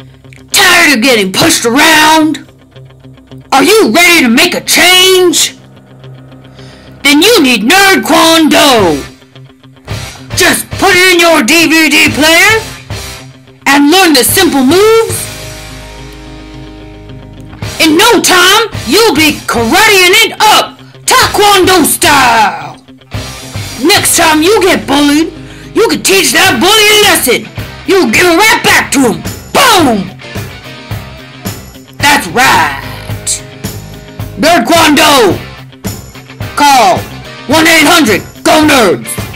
Tired of getting pushed around? Are you ready to make a change? Then you need Nerd Kwon. Just put it in your DVD player and learn the simple moves. In no time, you'll be karateing it up, Taekwondo style. Next time you get bullied, you can teach that bully a lesson. You'll give it right back to him. Boom! That's right. Nerd Kwon. Call 1-800-GO-NERDS.